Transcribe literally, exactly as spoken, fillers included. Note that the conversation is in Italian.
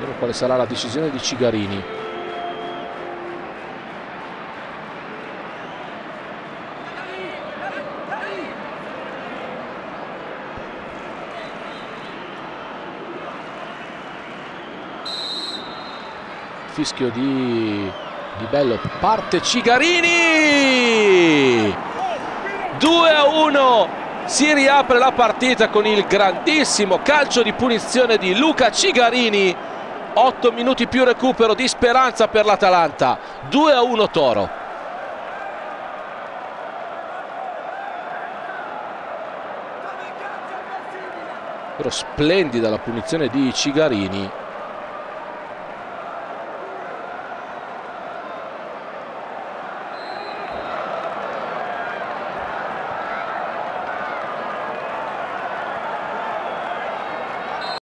Vediamo quale sarà la decisione di Cigarini. Fischio di, di Bello, parte Cigarini, due a uno, si riapre la partita con il grandissimo calcio di punizione di Luca Cigarini. Otto minuti più recupero di speranza per l'Atalanta, due a uno Toro. Però splendida la punizione di Cigarini.